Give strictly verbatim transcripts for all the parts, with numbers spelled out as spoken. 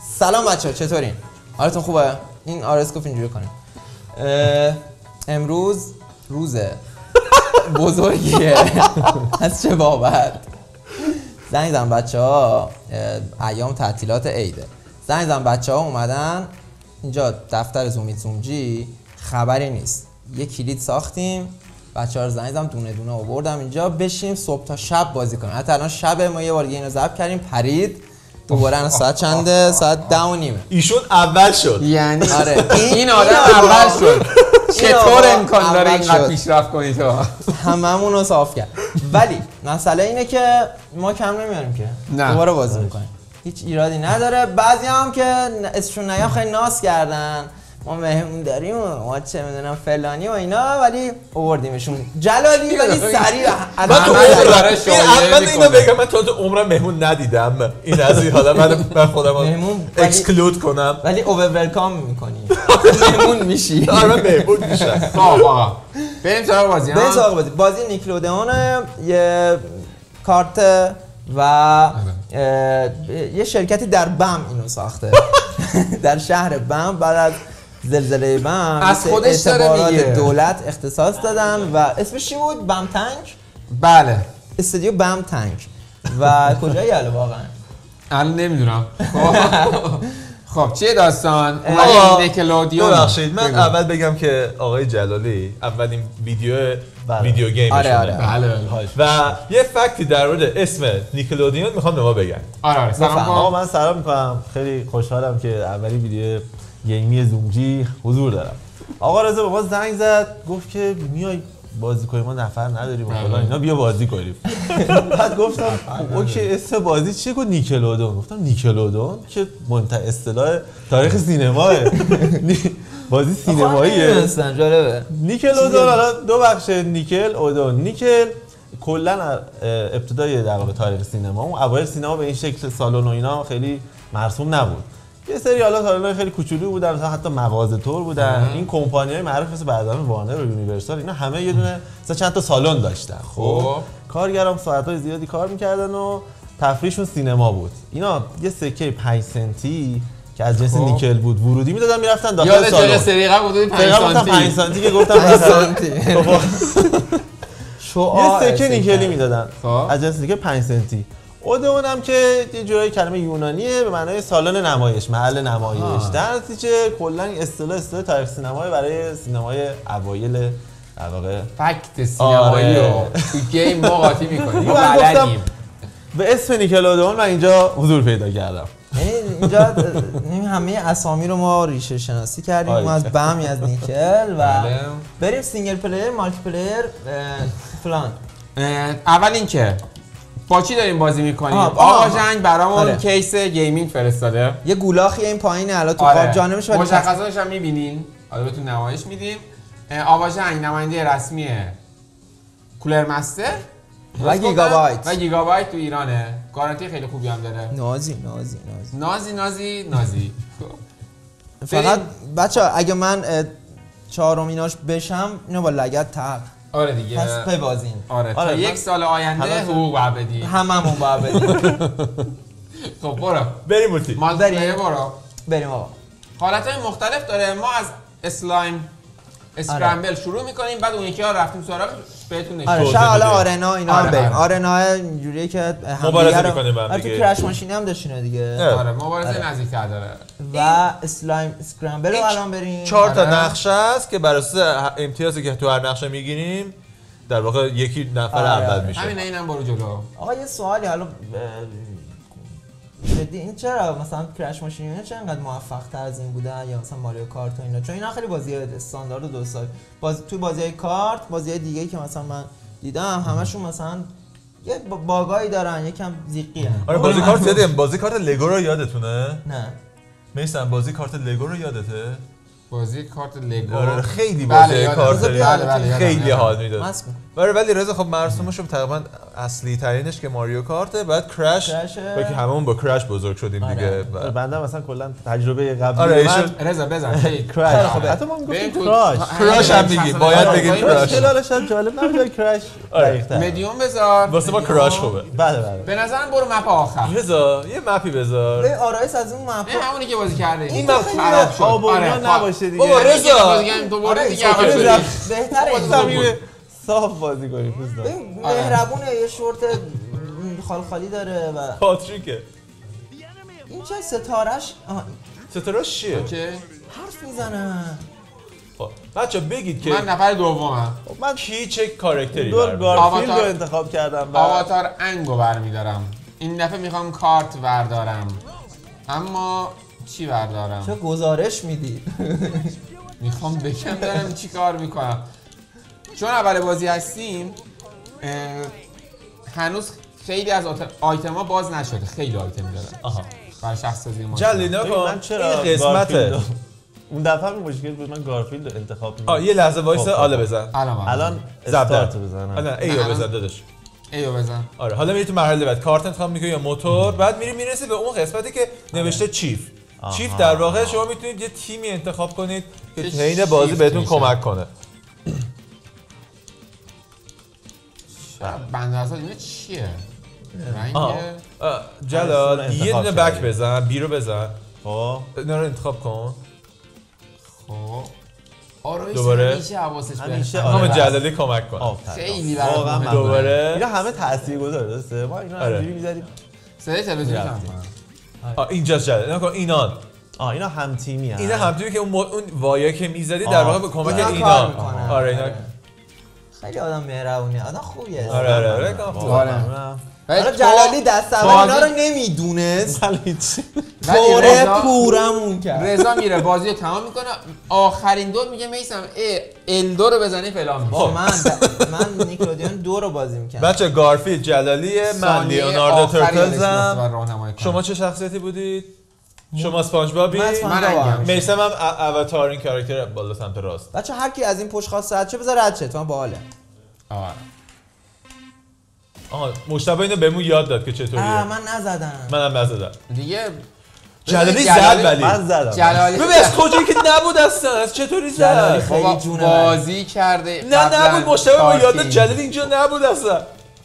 سلام بچه‌ها، چطورین؟ حالتون خوبه؟ این آرس گفت اینجوری کنیم. امروز روز بزرگیه. از چه بابت؟ زنگ زدم بچه‌ها، ایام تعطیلات عیده. زنگ زدم بچه‌ها اومدن اینجا دفتر زومیت زومجی، خبری نیست. یه کلید ساختیم، بچه‌ها رو زنگ زدم دونه دونه آوردم اینجا بشیم صبح تا شب بازی کنیم. حتی الان شب ما یه بار دیگه اینو ضبط کردیم، پرید دوباره. الان ساعت چنده؟ ساعت ده و نیمه. ایشون اول شد. یعنی آره این آدم اول شد. چطور امکان داره اینقدر پیشرفت کنی تو؟ هممون رو صاف کرد. ولی مسئله اینه که ما کم نمیاریم که دوباره بازی میکنیم. هیچ ایرادی نداره. بعضی هم که اسمشون نیام خیلی ناز کردن، ما مهمون داریم و ما چه میدونم فلانی و اینا، ولی آوردیمشون. جلالی ولی سریع من تو عمرم من اینو بگم، من تا تو عمرم مهمون ندیدم. این از این حالا من من خودم اکسکلود کنم، ولی اوور ولکام میکنی. مهمون میشی. آره من مهمون میشم. خب آقا بریم سراغ بازی. بریم سراغ بازی. بازی نیکلودئون یه کارت و یه شرکتی در بم اینو ساخته. در شهر بم بعد از زلزله بم از خودش داره میگه. دولت اختصاص دادن و اسمش چی بود؟ بم تانک؟ بله، استودیو بم تانک. و کجایی الان واقعا؟ الان نمیدونم. خب چیه داستان؟ اومدیم نیکلودیون. ببخشید من اول بگم که آقای جلالی اولین ویدیو ویدیو گیمشونه. آره آره. بله و یه فکتی در مورد اسم نیکلودیون میخوام به ما بگن. آره آره. سلام آقا من سلام میکنم. خیلی خوشحالم که اولین ویدیو گیمی زومجی حضور دارم. آقا رضا به ما زنگ زد گفت که میای بازی کنیم، ما نفر نداریم و فلان اینا، بیا بازی کنیم. بعد گفتم اوکی اسم بازی چیه؟ گفت نیکلودئون. گفتم نیکلودئون که مهمترین اصطلاح تاریخ سینماه. بازی سینماییه. جالبه. نیکلودئون حالا دو بخش، نیکل اودون. نیکل کلا ابتدای در واقع تاریخ سینما، اون اوایل سینما به این شکل سالن و اینا خیلی مرسوم نبود. یه سری حالا سالن‌های خیلی کوچولو بودن، مثلا حتی مغازه طور بودن. این کمپانی‌های معروف مثل بعداً وارنر و یونیورسال اینا همه یه دونه مثلا چند تا سالن داشتن. خب کارگرام ساعت‌های زیادی کار می‌کردن و تفریحشون سینما بود. اینا یه سکه پنج سنتی که از جنس نیکل بود ورودی میدادن، میرفتن داخل سالن. یاد سریقه حدود پنج سانتی. پنج سانتی که گفتم پنج سانتی. یه سکه نیکلی میدادن از جنس نیکل پنج سنتی. اودئون هم که یه جورایی کلمه یونانیه به معنای سالن نمایش، محل نمایش. در نتیجه کلا اصطلاح اصطلاح تاریخ سینمایی برای سینمای اوایل در واقع فکت سینمایی رو تو گیم ما قاطی می‌کنیم. ما بلدیم. به اسم نیکلودئون من اینجا حضور پیدا کردم. یعنی اینجا این همه اسامی رو ما ریشه شناسی کردیم. ما از بم از نیکل و بریم سینگل پلیر، مالتی پلیر فلان. اول اینکه با چی داریم بازی میکنیم؟ آقا جنگ برامون آره. کیس گیمینگ فرستاده. یه گولاخی این پایینه الان تو خواب جانبش، ولی مشخصاتش هم میبینین. حالا بهتون نمایش میدیم. آقا جنگ نماینده رسمی کولر مستر و گیگابایت و گیگابایت تو ایرانه. گارانتی خیلی خوبی هم داره. نازی نازی نازی نازی نازی نازی. فقط بچه‌ها اگه من چهارمیناش بشم اینو با لگد تق. آره دیگه. پس ببازین. آره. آره تا یک سال آینده حقوق باید بدی. هممون باید بدیم. خب برو. بریم موتی. ما بریم برو. بریم آقا. حالتهای مختلف داره. ما از اسلایم اسکرامبل شروع میکنیم، بعد اون یکی ها رفتیم سراغ بهتون نشون. آره شاید حالا آرنا اینا هم بریم. آرنا اینجوریه که مبارزه میکنیم با هم دیگه. تو کرش ماشین هم داشتینه دیگه. آره مبارزه نزدیک‌تر داره. و اسلایم اسکرامبل رو الان بریم. چهار تا نقشه است که بر اساس امتیازی که تو هر نقشه میگیریم در واقع یکی نفر اول میشه. همین اینم برو جلو. آقا یه سوالی حالا جدی این چرا مثلا کرش ماشین اینا چرا انقدر موفق تر از این بودن یا مثلا ماریو کارت و اینا؟ چون اینا خیلی بازی استاندارد دو سال باز توی بازی‌های کارت، بازی‌های دیگه‌ای که مثلا من دیدم همشون مثلا یه باگایی دارن، یکم زیقی ان. آره بازی کارت یادم بازی کارت لگو رو یادتونه؟ نه میسن بازی کارت لگو رو یادته؟ بازی کارت لگو آره خیلی بازی کارت بله بله خیلی حال میداد. ولی ولی رضا خب مرسومش تقریبا اصلی ترینش که ماریو کارته، بعد کرش که هممون با کرش بزرگ شدیم دیگه. بنده مثلا کلا تجربه قبلی آره من رضا بزن کرش. حتی ما میگفتیم کراش کراش هم میگیم، باید بگیم کراش. خلالش هم جالب نمیشه کرش. مدیوم بذار واسه ما کراش خوبه. بله بله. به نظرم برو مپ آخر. رضا یه مپی بذار. به آرایس از اون مپ همونی که بازی کرده. این مپ خراب شد. آره نباشه دیگه. بابا رضا دوباره دیگه بهتره صاف بازی کنیم دوست دارم. مهربونه، یه شورت خالخالی داره و پاتریکه. این چه ستارهش؟ ستارهش چیه؟ چه؟ حرف میزنه. خب بچا بگید که من نفر دومم. من کی چه کاراکتری دور گارفیلد رو انتخاب کردم. آواتار انگو برمیدارم. این دفعه میخوام کارت بردارم. اما چی بردارم؟ چه گزارش میدی؟ میخوام بگم دارم چی کار میکنم. چون اول بازی هستیم هنوز خیلی از آیتم ها باز نشده، خیلی آیتم داره. آها. برای شخص سازی ما. جلی نکن. من چرا این قسمته. اون دفعه می مشکل بود من گارفیلد رو انتخاب می‌کردم. آ یه لحظه وایسا آله بزن. الان الان استارت بزنم. الان ایو بزن داداش. ایو بزن. آره حالا میری تو مرحله بعد کارت انتخاب می‌کنی یا موتور، بعد میری میرسی به اون قسمتی که نوشته چیف. چیف در واقع شما میتونید یه تیمی انتخاب کنید که حین بازی بهتون کمک کنه. بنده اصلا اینه چیه؟ رنگ جلال یه دونه بک بزن، بی رو بزن. خب اینا رو انتخاب کن. خب آرایش دوباره همیشه حواسش همیشه بره. همه جلالی کمک کن. خیلی واقعا برای دوباره اینا همه تاثیرگذاره درسته؟ ما اینا آره. اینجوری می‌ذاریم. صدای تلویزیون هم آ اینجاست جلال. اینا کن اینان. آ اینا هم تیمی هستن. اینا هم توی که اون اون وایه که میزدی در واقع به کمک اینا اینا. کار می‌کنن. آره اینا خیلی آدم مهربونیه، آدم خوبیه. آره آره آره حالا جلالی دست اول اینا رو نمیدونست، فوره پورمون کرد. رضا میره بازی رو تمام میکنه، آخرین دور میگه میسم ال دو رو بزنی فلان. با من من نیکلودیان دو رو بازی میکنم. بچه گارفیلد جلالیه، من لیوناردو ترتلزم. شما چه شخصیتی بودید؟ شما اسپانج بابی؟ من انگم. میسم هم اواتار این کاراکتر بالا سمت راست. بچه هر کی از این پشت خواست رد شه بذار رد شه، تو باحاله. آره. آها مشتبه اینو بهمون یاد داد که چطوریه. آه من نزدم. منم نزدم. دیگه جلالی زد ولی من زدم. جلالی ببین از کجایی که نبود اصلا، از چطوری زد؟ خیلی جونه بازی کرده. نه نبود، مشتبه ما یاد داد جلالی اینجا نبود اصلا.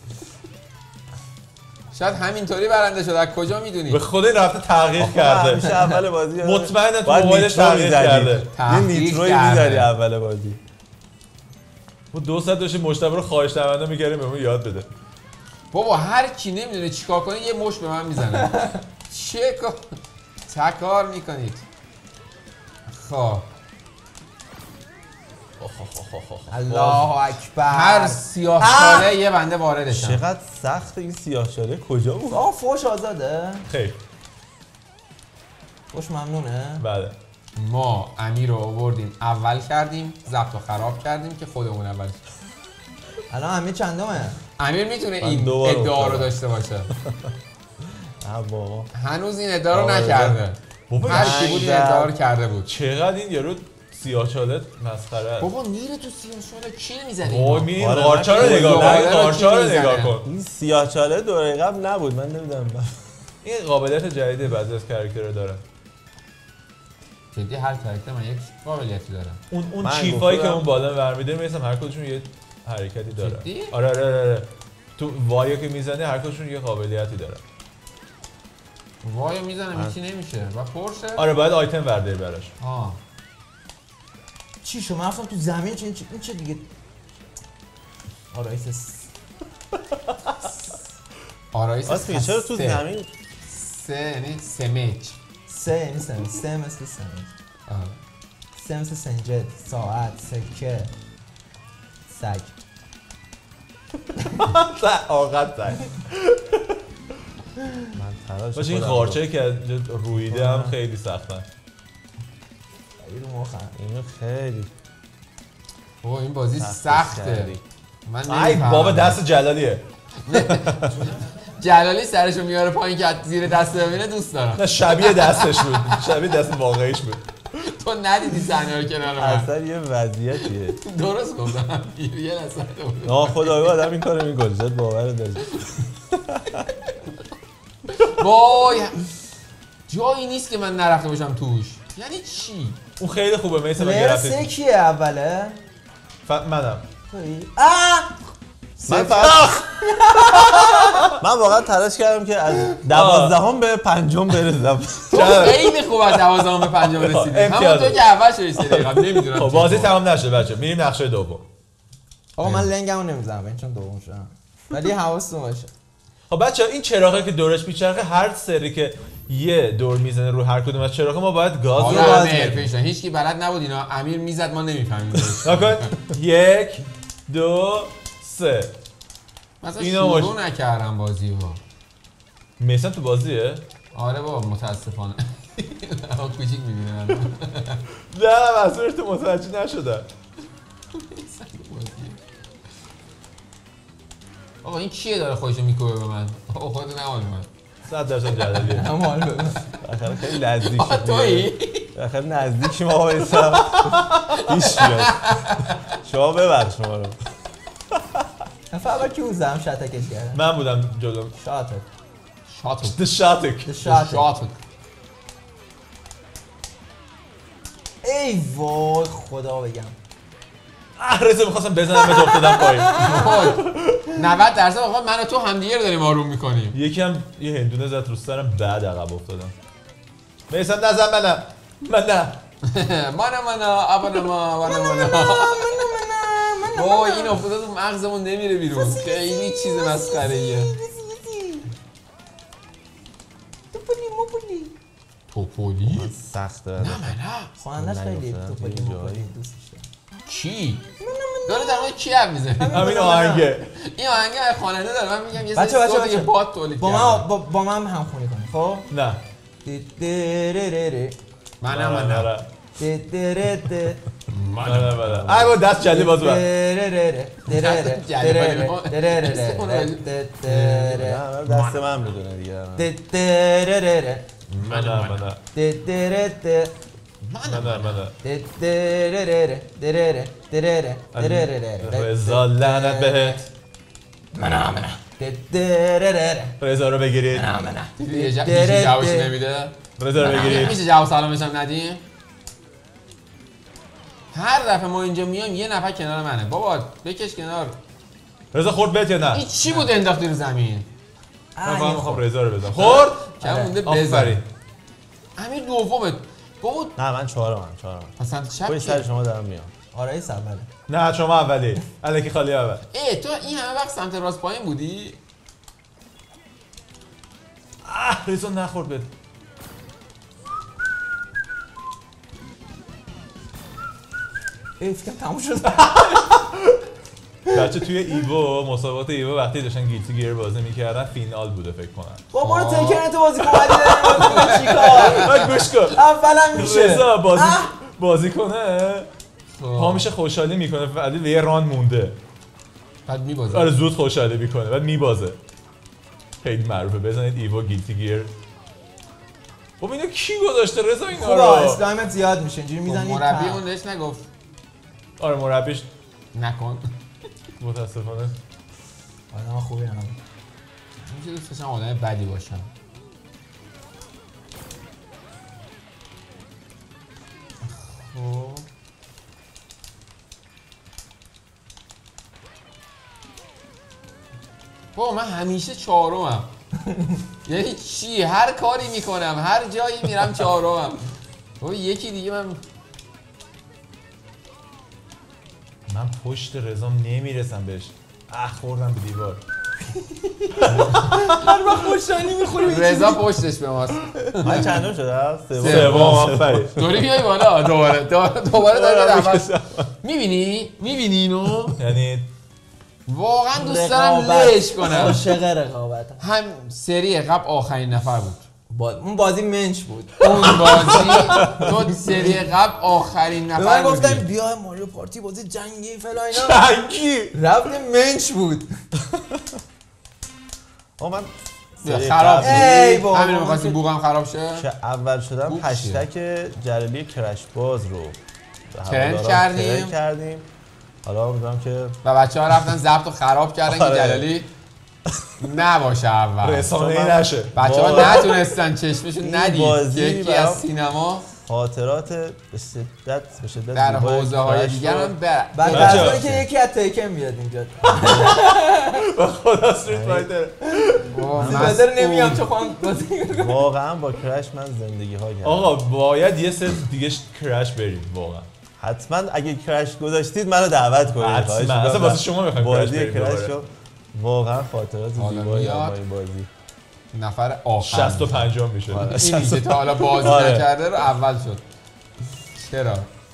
شاید همینطوری برنده شده، از کجا میدونی؟ به خدا این رفته تحقیق کرده. همیشه اول بازی مطمئنم تو موبایلش تحقیق کرده. یه نیتروی می‌ذاری اول بازی. ما دو ساعت داشتیم مشتبه رو خواهش نمنده می‌کردیم بهمون یاد بده. بابا هر کی نمیدونه چیکار کنه یه مش به من میزنه. چه کار چه کار میکنید؟ خب الله اکبر. هر سیاه‌چاله یه بنده واردشم. چقدر سخت این سیاه‌چاله کجا بود؟ آه فوش آزاده؟ خیر. فوش ممنونه؟ بله. ما امیر رو آوردیم اول کردیم، ضبط رو خراب کردیم که خودمون اول. الان امیر چندمه؟ امیر میتونه این ادعا رو داشته باشه. نه بابا. هنوز این ادعا رو نکرده. هر کی بود این ادعا رو کرده بود. چقدر این یارو سیاه‌چاله مسخره است. بابا نیره تو سیاه‌چاله کی میزنه؟ وای می قارچا رو نگاه کن، قارچا رو نگاه کن. این سیاه‌چاله دوره قبل نبود، من نمیدونم. این قابلیت جدیده بعضی از کاراکترها داره. جدی هر کاراکتر من یک قابلیتی داره. اون اون چیفایی که اون بالا برمی‌داره مثلا هر کدومشون یه حرکتی داره. جدی؟ آره آره آره. تو وایو که میزنه هر کدومشون یه قابلیتی داره. وایو میزنه هیچی نمیشه و پرشه. آره باید آیتم ورداری براش. آه. چی شما رفتم تو زمین چه این چه دیگه آرایس آرایس اسمی چرا تو زمین سه یعنی سمج سه یعنی سمج سه مثل سمج سه مثل سنجد ساعت سکه سگ آقد سگ من تلاش باشه این خارچه که رویده هم خیلی سختن. خیلی رو مخم اینو خیلی اوه این بازی سخته. من ای بابا دست جلالیه. جلالی سرشو میاره پایین که زیر دست ببینه دوست دارم. نه شبیه دستش بود، شبیه دست واقعیش بود. تو ندیدی صحنه رو کنار من. اصلا یه وضعیتیه. درست گفتم. یه لحظه بود. ناخودآگاه آدم این کارو میکنه. شاید باور داشت. وای جایی نیست که من نرفته باشم توش. یعنی چی؟ اون خیلی خوبه میسم اگه پلیر رفتی سه کیه اوله؟ ف... منم تویی؟ آه! من فقط من واقعا تلاش کردم که از دوازدهم به پنجم برسم. تو خیلی خوب از دوازدهم به پنجم رسیدی. همون تو که اول شدی سری قبل نمیدونم. خب بازی تمام نشده بچه میریم نقشه دوم. آقا من لنگمو نمیزنم این چون دوم شدم. ولی حواستون باشه. خب بچه این چراغه که دورش میچرخه هر سری که یه دور میزنه رو هر کدوم از چراغا ما باید گاز آره رو همه حرفه‌ایش هیچ کی بلد نبود اینا. امیر میزد ما نمیفهمیم. نکن یک دو سه. مثلا اینا شروع نکردم بازی رو. میسن تو بازیه؟ آره بابا متاسفانه. آقا کوچیک می‌بینه من. نه منظورش تو متوجه نشدم. آقا این کیه داره خودشو میکوبه به من؟ آقا خودت نمال من. صد درصد جلالیه. هم حال ببین. آخر خیلی نزدیک آقا تویی؟ آخر نزدیک شما بایستم. هیچ بیاد. شما ببخش ما رو. نفر اول کی اوزم شاتکش کردم؟ من بودم جلو. شاتک. شاتو. The شاتک. شاتک. شاتو. ای وای خدا بگم. اه رزه میخواستم بزنم به افتادم پایین. نود درصد آقا من و تو همدیگه رو داریم آروم میکنیم. یکی هم یه هندونه زد رو سرم بعد عقب افتادم. میسن نزن منم. من نه. مانا مانا ابانا ما مانا مانا. وای این افتاده تو مغزمون نمیره بیرون. خیلی چیز مسخره ایه. توپولی؟ سخته. نه نه. خوانندش خیلی نیفتادم تو توی پلی جایی. موپلی دوستش دارم. کی؟ داره در مورد کی حرف میزنی؟ همین آهنگه. این آهنگ خواننده داره من میگم یه بچه سری بچه صوت بچه یه بات تولید با کرده. من با, با من هم خونی کنی خب؟ نه. منم منم. منم منم. ای با دست جلی باز بر. نه دست من بدونه دیگه. منم منم. منم منم. رضا لعنت بهت. منم منم رضا رو بگیرید. منم منم یه جوابش نمیده. رضا رو بگیرید. میشه جواب سلامش هم ندیم؟ هر دفعه ما اینجا میایم یه نفر کنار منه. بابا بکش کنار. رضا خورد بهت یا نه؟ این چی بود انداختی رو زمین؟ من فقط میخوام رضا رو بزنم. خورد؟ کم مونده آفرین. بزنی. امیر دومه. بابا نه من چهارم چهارم. پسند پای شب سر که شما دارم میام. آرایس اوله نه شما اولی. الکی خالی اول. ای تو این همه وقت سمت راست پایین بودی؟ اه رضا نخورد بهت. ای فکرم تموم شد بچه توی ایوو مسابقات ایوو وقتی داشتن گیلتی گیر بازی میکردن فینال بوده فکر کنم. بابا رو تکرنت بازی کن بعدی چیکار گوش کن. اولا میشه رضا بازی بازی کنه پا میشه خوشحالی میکنه ولی به یه ران مونده. بعد میبازه. آره زود خوشحالی میکنه بعد میبازه. خیلی معروفه. بزنید ایوو گیلتی گیر. خب اینو کی گذاشته رضا اینا خوبه رو؟ اسلایمت زیاد میشه اینجوری میزنی مربی اون بهش نگفت آره مربیش نکن. متاسفانه آدم خوبی هم میشه دوست داشتم آدم بدی باشم. خب بابا من همیشه چهارمم. یعنی چی؟ هر کاری میکنم هر جایی میرم چهارمم. بابا یکی دیگه من من پشت رضام نمیرسم بهش. اه خوردم به دیوار. هر وقت خوشحالی میخوری رضا پشتش به ماست. من چندم شده؟ سوم آفرین. دوری بیای بالا دوباره دوباره داری میبینی؟ میبینی اینو؟ یعنی واقعا دوست دارم لش کنم. عاشق رقابت هم سری قبل آخرین نفر بود. با... اون بازی منچ بود اون بازی تو سری قبل آخرین به نفر من بودی. گفتن بیا ماریو پارتی بازی جنگی فلا اینا جنگی رفت منچ بود. آه من خراب ای شد. بابا. همین رو می‌خواستی بوقم خراب شه. که اول شدم خوب هشتگ جلالی کرش باز رو ترند هواداران کردیم. ترند کردیم. حالا امیدوارم که و بچه‌ها رفتن ضبط رو خراب کردن که آره. جلالی نباشه اول. رسانه‌ای نشه. بچه‌ها واقعا. نتونستن چشمشون این ندید بازی یکی برام از سینما خاطرات به شدت به شدت در زیبای حوزه‌های کرش دیگر رو- هم بر بعد بچه‌ها. از که یکی از تیکن بیاد اینجا خدا استریت فایتر. بازر نمیام چه خواهم بازی واقعا با کرش من زندگی ها کردم. آقا باید یه سر دیگه کرش بریم واقعا. حتما اگه کرش گذاشتید منو دعوت کنید. حتما. خواهش اصلا می‌کنم. واسه شما می‌خوایم کرش بازی بریم کرش دوباره. رو واقعا خاطرات حالا زیبایی میاد. با این بازی. نفر آخر شصت و پنج میشه. اینی که تا حالا بازی آره. نکرده رو اول شد. چرا؟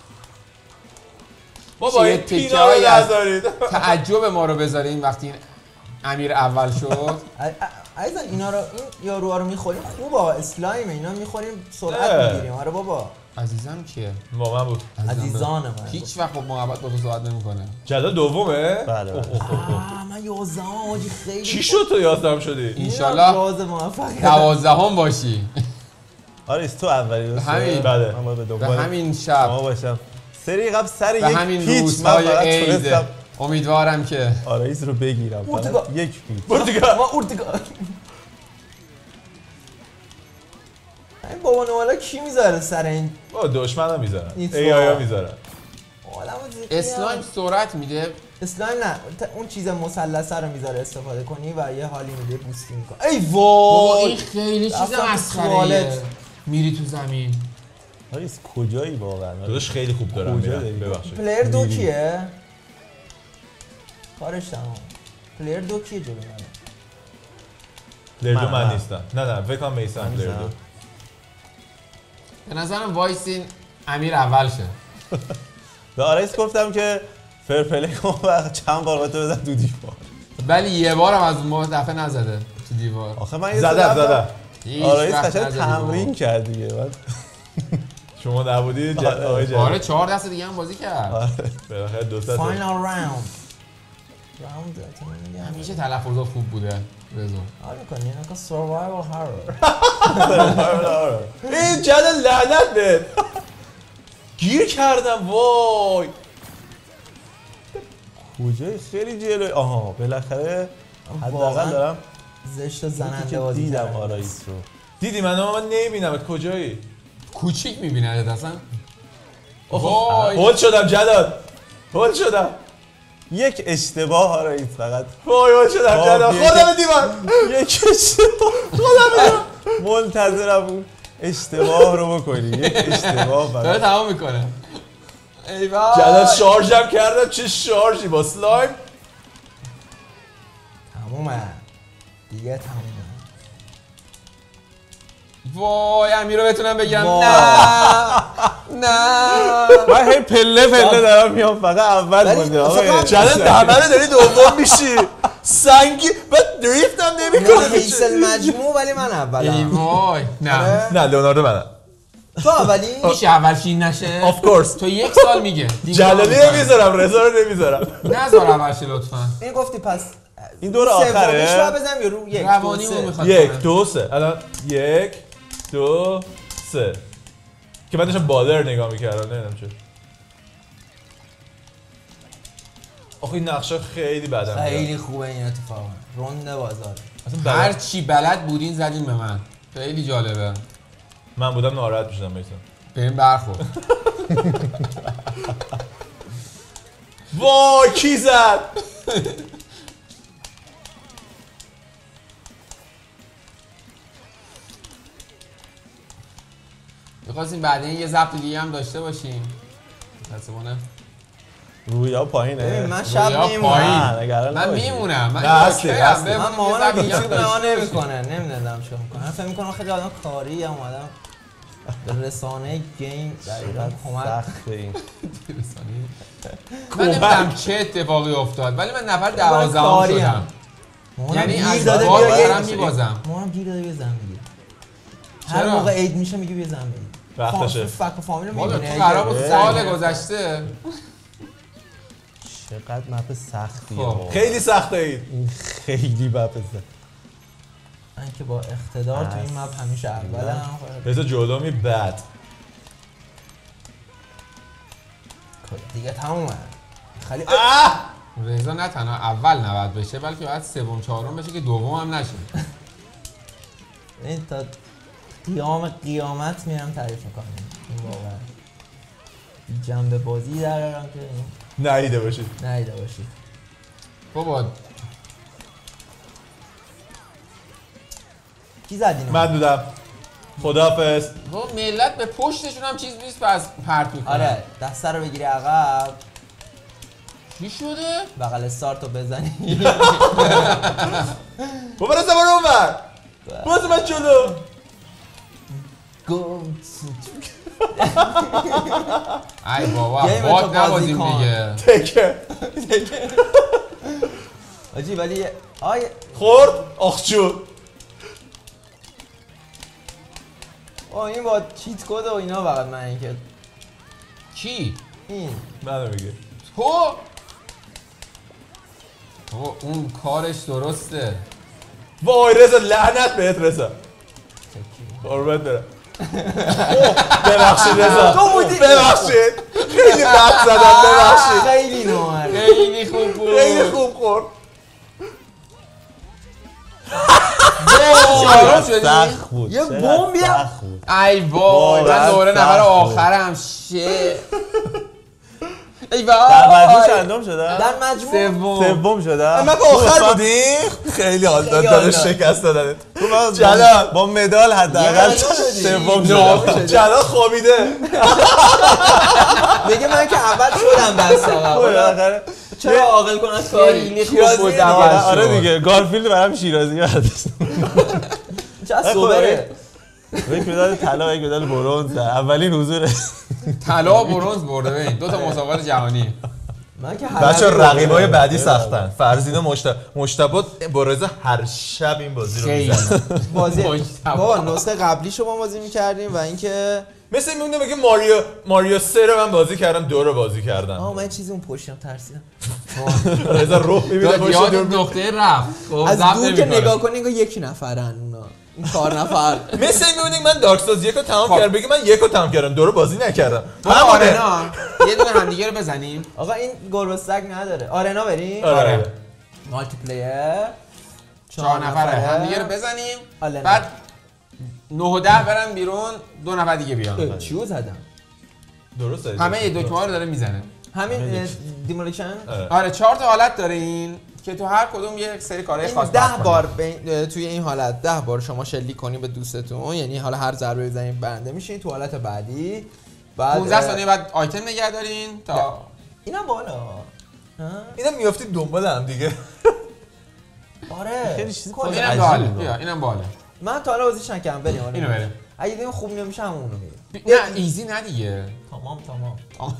بابا چیه این تیکه پینا رو هایی از- نذارید. تعجب ما رو بذارین وقتی این امیر اول شد. عزیزا اینا رو این یاروها رو میخوریم خوبه اسلایم اینا میخوریم سرعت اه. میگیریم آره بابا عزیزم کیه؟ با من بود. عزیزان من هیچ وقت با محبت با تو صحبت نمیکنه. جلال دومه؟ بله، بله. اوه، اوه، اوه، اوه. آه من یازدهم آجی خیلی چی شد تو یازدهم شدی؟ انشالله راز موفقیت دوازدهم باشی. آره تو اولی درسته؟ همین. بله. من باید به به دنبال همین شما شب باشم. سری قبل سر به یک همین پیچ من روزهای فقط عید تونستم امیدوارم که آرایس رو بگیرم فقط ارتقا. یک پیچ. پرتغال. ما اورتگال این بابا نوالا کی میذاره سر این با دشمنم میذارن. نیت ای آیا با. میذارن. آدمو زیادی اسلایم سرعت میده. اسلایم نه ت- اون چیز مثلثه رو میذاره استفاده کنی و یه حالی میده بوستی میکنه ای بابا این وای خیلی چیز رفتم تو مسخره توالت. میری تو زمین. آرایس کجایی واقعا؟ داداش خیلی خوب دارم کجا میرم. داری؟ ببخشید. پلیر دو می‌ری. کیه کارش تمام پلیر دو کیه جلو منه پلیر دو من- من من. نیستم. نه نه فکر کنم میسم من پلیر نیستم. دو. به نظرم وایسین امیر اول شه. به آرایس گفتم که فرپلی کن و چند بار قاطع بزن تو دیوار. ولی یه بارم از اون دفعه نزده تو دیوار. آخه من یه زدم سری رفتم- زدم. هیچ آرایس وقت قشنگ نزدی تمرین بابا. کرد دیگه بعد شما نبودی ج- آره. آقای جلیل. آره چهار دست دیگه هم بازی کرد. بالاخره دو تا فاینال راوند راوند میگم همیشه تلفظا خوب بوده. رضا حال میکنی اینا که سروایوال هارور این جلال لعنت بهت. گیر کردم وای. کجای خیلی جلوی آها بالاخره حداقل واقعا دارم زشت و یکی زننده که بازی دیدم کردن. آرایس رو. دیدی من من نمیبینمت کجایی؟ کوچیک میبینه اصلا. اوه، وای. هول شدم جلال. هول شدم. یک اشتباه آرایس فقط وای هول شدم خب، جلال. یه- خودم دیوار. یک اشتباه خودم منتظرم اون اشتباه رو بکنی یک اشتباه داره فقط تمام میکنه. ای وای. جلال شارژم کردم چه شارژی با سلایم. تمومه دیگه تمومه وای امیر رو بتونم بگیرم. وای. نه نه من هی پله پله دارم میام فقط اول ولی مونده اصلا آقا من- جلال دهمنه داری دوم میشی. سنگی بعد دریفت هم نمی من کنه. حیث المجموع ولی من ای اولم وای. نه آره. نه لئوناردو منم. تو اولی میشه اول شین نشه. آف کورس. تو یک سال میگه دیگه جلالی نمی‌کنه. نمیذارم رضا رو نمیذارم. نذار اول شه لطفا. این گفتی پس این دور سومیش آخره رو بزنم یا رو یک دو روانی سه رو میخواد یک کنه. دو سه الان یک دو سه که من داشتم بالر نگاه میکردم نمیدونم چه. آخه این نقشه خیلی بدم میاد. خیلی خوبه این اتفاق روند بازار اصلا هر بلد- چی بلد بودین زدین به من. خیلی جالبه. من بودم ناراحت میشدم میسم. به این برخورد. وای کی زد؟ می‌خواستیم بعد این یه ضبط دیگه هم داشته باشیم. متأسفانه رویا ببین پایینه من شب رویا میمونم پایین. نه نگران من نباشی. میمونم. من نه، هستی، اوکی هستی. ام. من بمون، مامانم یه ضبط دیگه هم یوتیوب نگاه داشته باشیم. نمیکنه نمیدونم چه میکنه من فکر میکنم خیلی آدم کاری هم اومدم به رسانه گیم در ایران کمک سخت این من نمیدونم چه اتفاقی افتاد ولی من نفر دوازدهم کاری شدم. هم. مامانم یعنی گیر از داده بار بیا یه- دارم میبازم. مامانم گیر داده بیا زن بگیر هر چرا؟ موقع عید میشه میگه بیا زن بگیر وقتشه. فام- فک و فامیل رو والا میبینه تو قرار بود اه. سال گذشته چقدر مپ سختیه خب. واقعا. خیلی سخته این. این خیلی مپ سخت من که با اقتدار تو این مپ همیشه اولم. رضا جلومی بد. دیگه تمومه. خیلی رضا نه تنها اول نباید بشه بلکه باید سوم چهارم بشه که دوم هم نشه. این تا قیام قیامت میرم تعریف میکنم این واقعا جنبه بازی دارم که این نهیده باشید نهیده باشید. بابا کی زد اینو؟ من دودم. خداحافظ. بابا ملت به پشتشون هم چیز نیست پس پرت میکنن. آره دسته رو بگیری عقب. چی شده؟ بغل استارتو بزنی. بابا رضا برو اونور. باز من جلو. گم ای بابا گیم باد تو بازی نبازیم کن. دیگه. تکه. آجی ولی آی خورد آخچو. آه این با چیت کد و اینا فقط من اینکه کی؟ این منو میگه. تو؟ بابا اون کارش درسته. وای رضا لعنت بهت رضا. قربت برم. ببخشید رضا. تو بودی. ببخشید. خیلی بد زدم ببخشید. خیلی نوار خیلی خوب بود. خیلی خوب خورد. چهارم شدی؟ سخت بود. یه چقدر بمب بیا. سخت بود. ای وای من واقعا دوره سخت نفر بود. آخرم شه. ای در مجموع وای چندم شده؟ در مجموع سوم. سوم شده؟ من با آخر بودیم. خیلی حال داد حال داره داد. شکست دادنت. جلال جلال. با مدال حداقل یه شدی. سوم نه. شده. جلال خوابیده. میگه من که اول شدم دست عقب. بالاخره چرا عاقل کن از کاری خیلی خوب شیرازی بود دیگه. اول. آره آره دیگه گارفیلد برام شیرازی یاد چه سوبره. یک مدال طلا و یک مدال برنز اولین حضور طلا و برنز برده ببین دو تا مسابقات جهانی. من که بچه حلبی رقیبای بردم. بعدی سختن. فرزین و مشتبه مشتبه با رضا هر شب این بازی رو خیلی. میزنن. بازی مجتبی. بابا نسخه قبلی شما بازی میکردیم و اینکه مثل این میمونه بگه ماریو ماریو سه رو من بازی کردم دو رو بازی آه کردم. من چیزی اون پشتم ترسیدم رضا روح میبینه داد پشت یاد دور. نقطه رفت. خب از ضبط دور که نمی‌کنه. نگاه کنی انگار یک نفرن اونا این چهار نفر. مثل این میمونه من دارک ساز یک رو تمام خب. کردم بگه من یک رو تمام کردم دو رو بازی نکردم. برو همونه. آرنا یه دونه همدیگه رو بزنیم. آقا این گربه سگ نداره. آرنا بریم. آره. آره. مالتی پلیر چهار نفره همدیگه رو بزنیم. آلنا. بعد نه و ده برن بیرون دو نفر دیگه بیان. چیو زدم درسته. همه یه دکمه رو داره میزنه. همین دیمولیشن. آره. آره چهار تا حالت داره این که تو هر کدوم یک سری کارهای این خاص ده باید بار بین- توی این حالت ده بار شما شلیک کنی به دوستتون یعنی حالا هر ضربه بزنید برنده میشین تو حالت بعدی بعد پانزده ثانیه بعد آیتم نگه دارین تا اینا بالا ها؟ اینا میافتید دنبال هم دیگه. آره خیلی چیز کلا. عجیبه. اینم باله بیا اینم باله. من تا حالا بازیش نکردم بریم آره. اینو بریم. اگه دیدیم خوب نمیشه همونو میریم نه ایزی نه دیگه. تمام تمام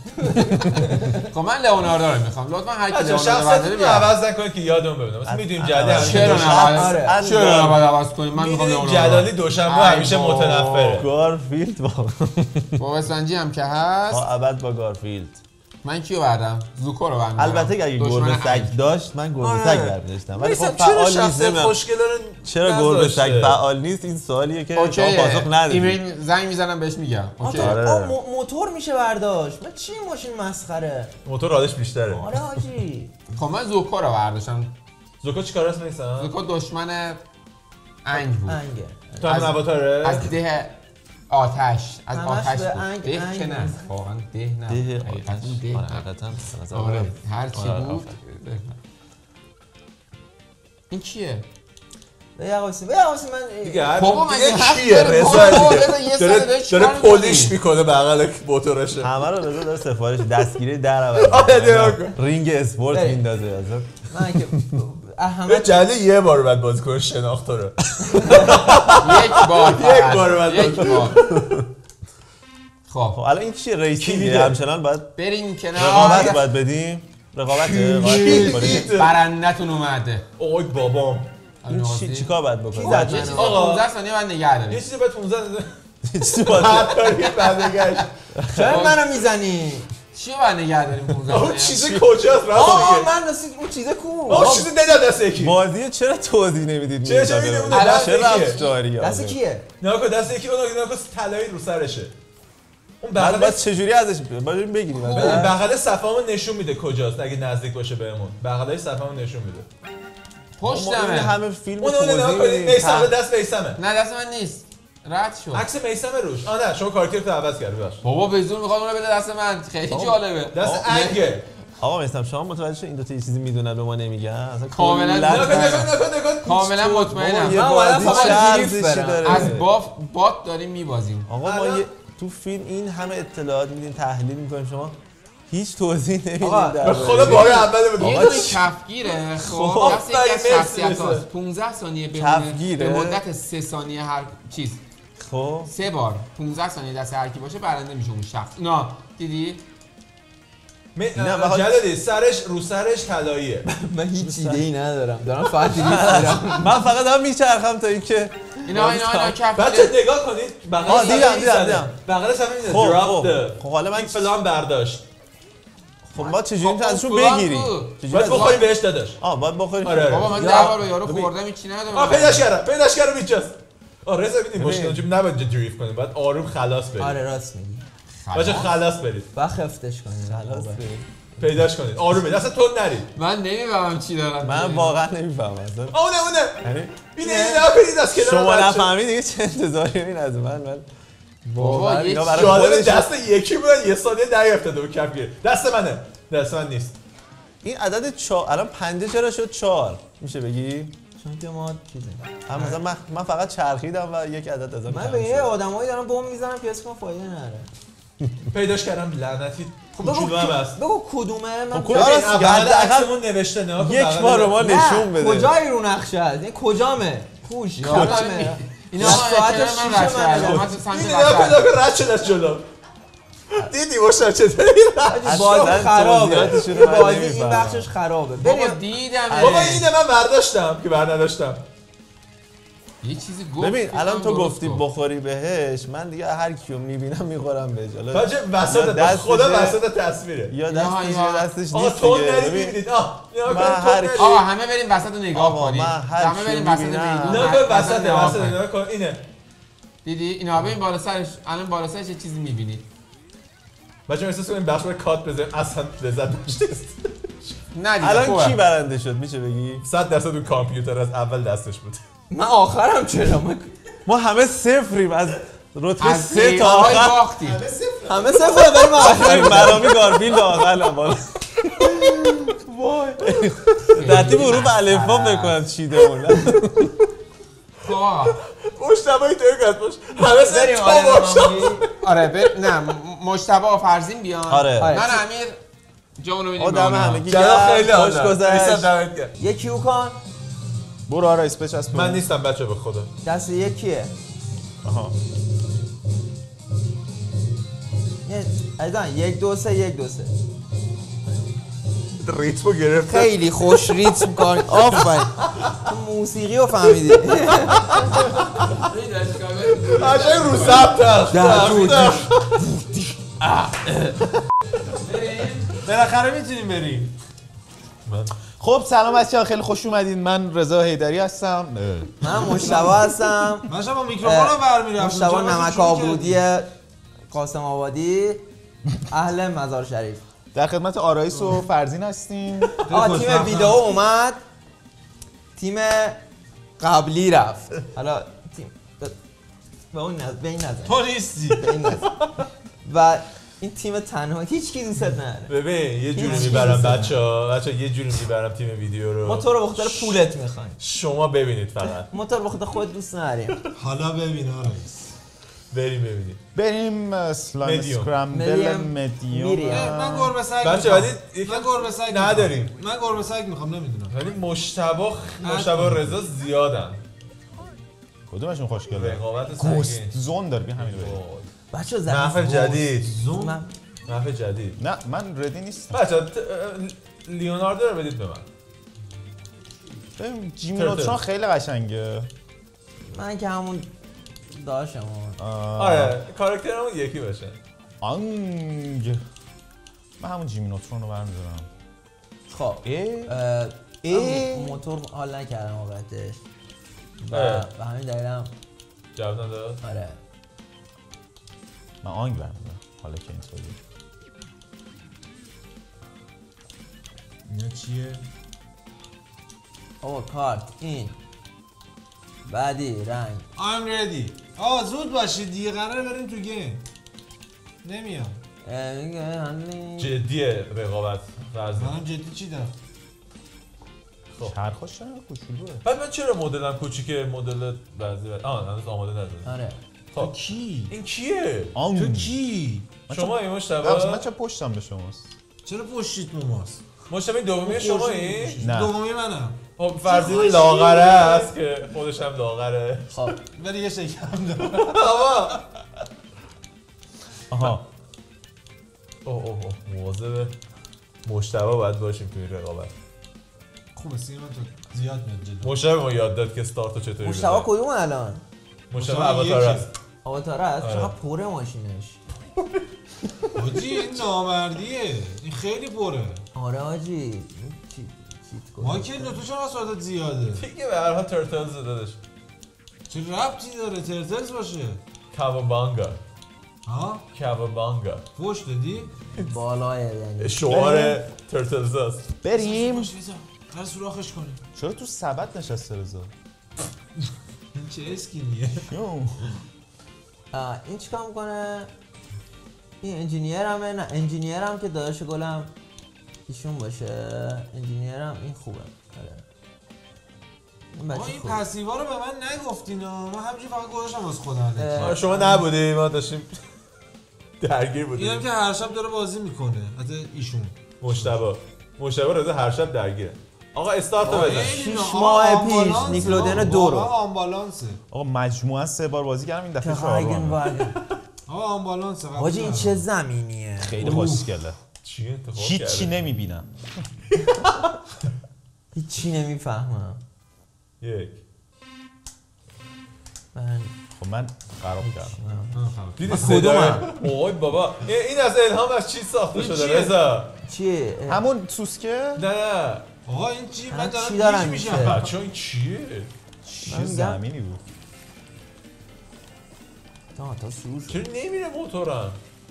خب من لئوناردو رو میخوام لطفا هر کی بچه لئوناردو برداره شخصیتتون رو بیاد. عوض نکنید که یادمون بمونه. مثلا میدونیم جدی همیشه چرا دوشنبه- نباید آره. چرا نباید عوض کنیم من میخوام میدونیم لئوناردو. جلالی دوشنبه ای همیشه بابا. متنفره. گارفیلد با با اسفنجی هم که هست. تا ابد با گارفیلد. من کیو بردم؟ زوکو رو بردم. البته اگه گربه سگ داشت من گربه سگ برداشتم ولی خب چرا فعال نیست. شخصیت نمی‌دونم. خوشگلا رو چرا گربه سگ فعال نیست این سوالیه که شما اوکی پاسخ ندید. ایمیل زنگ میزنم بهش میگم. اوکی. آره. آه مو- موتور میشه برداشت من چی ماشین مسخره موتور رادش بیشتره. آره حاجی خب من زوکو رو برداشتم. زوکو چیکار است میسن؟ زوکو دشمن انگ بود. انگه تو هم نواتاره؟ از ده آتش از همش آتش به بود. انگ- ده انگ که نه نیست. واقعا ده نه ده حقیقتا آتش ده نه. حقیقتا به نظر آره من- هر چی آره، بود آفرین. ده نه. این کیه؟ به یقاسی به یقاسی من دیگه هر بابا دیگه مگه حق کیه داره؟ رضا بابا، دیگه رضا یه داره سال داره چیکار داره می‌کنی؟ پولیش میکنه بغل موتورشه. همه رو رضا داره سفارش دستگیری در عوض آره، نگاه می‌کنه. کن. رینگ اسپورت بریم. میندازه اصلا. من که به احمد جلی یه بار بعد بازی کنه شناخت رو. یک بار یک فقط. بار بعد یک بار خب خب الان این چیه ریسینگ میده؟ همچنان باید بریم رقابت کنار. باید بدیم رقابت رقابت کنیم. برندتون اومده. اوی بابام این چی چیکار باید بکنیم؟ زد یه منو؟ چیزی آقا. پانزده ثانیه بعد نگه یه داریم. چیزی بعد پانزده چی باید هر کاری بعد گشت. چرا منو میزنی چی باید نگه داریم پونزده اون ثانیه؟ چیز کجاست؟ آه من رسید اون چیز کو اون چیز دادم دست یکی. بازی چرا توضیح نمیدید؟ چه چه میدونی الان دست چه یکیه. رفتاریه؟ دست کیه ناکو دست یکی اون ناکو طلایی رو سرشه. اون بعد بغل بعد چجوری ازش باید بگیریم؟ ببین بغل صفامو نشون میده کجاست اگه نزدیک باشه بهمون. بغلای صفامو نشون میده. ما این پشتمه. همه فیلم اون اون ناکو توضیح میسم میدیم. دست میسمه. نه دست من نیست. رد شد. عکس میسم روش. آ نه شما کارکتر عوض کردی باش. بابا به زور میخواد اونو بده دست من. خیلی جالبه. دست انگه. آقا میستم شما متوجه شو این دو تا چیزی میدونن به ما نمیگن اصلا کاملا ناکو ناکو ناکو ناکو. کاملا مطمئنم. یه من بازی فقط چه گریف ارزشی برم. داره؟ از باف بات داریم میبازیم. آقا ما الان- یه تو فیلم این همه اطلاعات میدین تحلیل میکنیم شما هیچ توضیح نمیدین آقا، در به خدا بار اول بود. یه آقا دونه چی؟ کفگیره خب آفرین، دست یکی از مرسی، شخصیت مرسی. هاست پونزده ثانیه بمونه کفگیره؟ به مدت سه ثانیه هر چیز خب سه بار پونزده ثانیه دست هر کی باشه برنده میشه اون شخص. نه دیدی نه، بخاطر- جلدی سرش رو سرش طلاییه. من هیچ ایده ای ندارم دارم فقط ریف میرم من فقط هم میچرخم تا اینکه اینا اینا اینا بچه کفگیره نگاه کنید بغل آه، صفحه دیدم، می‌زنه. دیدم، دیدم. بغل صفحه میزنه خب، دراپ خب. ده خب، حالا من این فلان برداشت. خب ما چجوری خب، میتونیم ازشون فلان بگیریم کو؟ چجوری باید از- بخوری بهش داداش. آه باید بخوریم آره، آره. بابا من یا- ده بار به یارو ببین. خوردم هیچی ندادم. آه پیداش کردم پیداش کردم اینجاست. آه رضا ببینید ببین. مشکل اونجا نباید دریفت کنیم باید آروم خلاص برید. آره راست میگی بچه خلاص برید و خفتش کنید خلاص خوبه. بریم. پیداش کنید آروم برید اصلا تون نرید. من نمیفهمم چی دارم من میگم. واقعا نمیفهمم اصلا آه اونه اونه یعنی اینه اینه کنید از کنار شما بچه. نفهمید دیگه چه انتظاری این از من من بابا واقعا یه اینا برای جالب خودشون دست یکی بودن یه ثانیه نیافتاده و کفگیر دست منه دست من نیست. این عدد چهار الان پنجه چرا شد چهار میشه بگی؟ چون که ما چیزه هم مثلا من, من فقط چرخیدم و یک عدد ازم من کم به یه شد. آدمایی دارم بم میزنم که اسمم فایده نداره پیداش کردم لعنتی بگو کوچولو هم هست. بگو کدومه من خب، ببین راست میگه، بغل حداقل عکسمون نوشته نه یک بار رو ما نشون نه بده کجایی رو نقشه هست این کجامه کوش یادمه اینا از ما ساعت احتمال شیش من رد کردم. منه. من تو سمت این نگاه کن وسط. نگاه کن رد شد از جلو. دیدی مشتر چطوری رد بازی اصلا خرابه توضیحاتشون رو من بازی این نمی‌فهمم. بخشش خرابه بابا بریم دیدم بابا اینه من برداشتم که بر نداشتم. یه چیزی گفت ببین الان تو درست گفتی گفت. بخوری بهش من دیگه هر کیو میبینم میخورم بهش حالا بچه یا وسط دستشه، خدا وسط تصویره. یا اینا دستش یا- یا دستش آقا نیست تون دیگه نرید ببین میبینید آه نگاه من کن هر تون کی- آقا نرید. همه بریم وسط رو نگاه آقا، کنیم. من هر همه کیو بریم وسط می‌بینم. میدون. نگاه کن وسط نگاه وسط کنیم. نگاه کن اینه. دیدی اینا ببین بالا سرش الان بالا سرش یه چیزی می‌بینید. بچه احساس کنیم بخش باید کات بزنیم اصلا لذت داشته نه دیگه الان خوبه. کی برنده شد میشه بگی صد درصد اون کامپیوتر از اول دستش بود. من آخرم چرا من ما همه صفریم از رتبه از سه تا ایهای آخر باختیم. همه صفر بریم آخر مرامی گارفیلد آخر بالا در تیم حروف الفبا بکنم چیده اون خب آقا مشتبایی توی کات باش همه سر بریم تو آره باشم. آره ب... نه م- مجتبی و فرزین بیان. آره. آره. من امیر جامونو میدیم به آدم اونا. همگی جناب خیلی گرم، خوش آدم. گذشت ایسا دمت گرم. یکی او کن برو آره اسپچ از من نیستم بچه به خدا. دست یکیه آها یه- عزیزان یک دو سه یک دو سه ریتمو گرفته. خیلی خوش ریتم کار آفرین تو موسیقی رو فهمیدی قشنگ رو ضبط هست. در دو بالاخره میتونیم بریم خب سلام بچه‌ها خیلی خوش اومدین من رضا حیدری هستم من مجتبی هستم من شب با میکروفونم برمیرفتم مجتبی نمک آبودی قاسم آبادی اهل مزار شریف در خدمت آرایس و فرزین هستیم. آه تیم ویدئو اومد تیم قبلی رفت حالا تیم به- به اون نظر به این نظر تو نیستی. به این نظر و این تیم تنها هیچ کی دوست نداره ببین یه جوری هیچ میبرم چیزی بچه ها بچه یه جوری میبرم تیم ویدیو رو ما تو رو بخاطر پولت میخوایم شما ببینید فقط ما تو رو بخاطر خود دوست نداریم حالا ببین آرایس. بریم ببینید بریم اسلایم مدیوم. اسکرامبل مدیوم. مدیوم. میریم. من گربه سگ بچه میخوام. ولی یکی من گربه سگ میخوام. نداریم. من گربه سگ میخوام نمیدونم. ولی مشتبه مشتبه رضا زیادن کدومشون خوشگله؟ رقابت گوست سنگین زون داره بیا همین رو بریم. بچه زن محفل جدید من محفل جدید نه من ردی نیستم. بچه لیوناردو رو بدید به من. ببین جیمی ترتل. نوترون خیلی قشنگه. من که همون داشتم آه. آره کاراکترمون یکی باشه. آنگ من همون جیمی نوترون رو برمی‌دارم. خب اه اه، اه. من موتور حال نکردم واقعتش و اه. به همین دلیلم جواب نداد. آره من آنگ برمی‌دارم. حالا که اینطوری. اینا چیه؟ آقا کارت این بعدی رنگ I'm ready. آه زود باشید دیگه قراره بریم تو گیم. نمیام. اه، میگه هندلی جدیه رقابت فرض. منم جدی چیدم. چرخاش چرا کوچولوئه؟ بعد من چرا مدلم کوچیکه مدل بعضی بعد آه هنوز آماده ندادم. آره تو خب کی؟ این کیه؟ آنگ. تو کی؟ شما این ببخشید، مشتبه؟ من چه پشتم به شماست؟ چرا پشتیت ماست؟ مشتبه این دومی شما این؟ نه. دومی منم. خب فرضی لاغره است که خودش هم لاغره. خب ولی یه شکم داره. بابا آها. اوه اوه اوه مواظب مشتبه باید باشیم تو این رقابت. خوبه سیمان تو زیاد میاد جلو. مشتبه ما یاد داد که استارتو چطوری مشتبه بزنیم. کدوم الان؟ مشتبه مشتبه اواتار یکی. است. آواتار هست؟ آره. چقدر پره ماشینش حاجی این نامردیه. این خیلی پره. آره آجی این چی چیت کنه مایکل تو چرا سعادت زیاده؟ دیگه به هر حال ترتلز دادش. چه ربطی داره ترتلز باشه؟ کاوابانگا ها؟ کاوابانگا فوش دادی؟ بالاه یعنی شعار ترتلز است. بریم. فوش بزن. هر سوراخش کنیم. چرا تو سبد نشسته رضا؟ این چه اسکینیه؟ یو. آه، این چیکار میکنه؟ این انجینیر همه نه انجینیر هم که داداش گلم ایشون باشه انجینیر هم این خوبه آره این ما بچه این خوبه پسیوا رو به من نگفتین ها. من همینجوری فقط گذاشتم واسه خودم. اه. آره شما نبودی ما داشتیم درگیر بودیم. اینم که هر شب داره بازی میکنه. حتی ایشون. مشتبه مشتبه رضا هر شب درگیره. آقا استارت رو بزن. خیلی شیش نا- ماه آقا پیش آمبالانسه. نیکلودین آقا دو رو. واقعا آمبالانسه. آقا مجموعاً سه بار بازی کردم این دفعه که چهارم. هاگن واگن آقا آمبالانسه. قبول حاجی این دارم. چه زمینیه خیلی اوه. خوشگله. چی انتخاب هیچی کرده؟ نمیبینم. هیچی نمیفهمم یک من خب من خراب کردم. من خراب. دیدی من صدای کدومم؟ اوی بابا این این از الهام از چی ساخته این شده چیه؟ رضا؟ چیه؟ همون سوسکه؟ نه نه آقا این چی؟ من من دارم چی دارم گیج میشه؟ میشم. بچه این چیه؟ چه من میگم- زمینی بود. تا تا سور شد چرا نمیره موتورم؟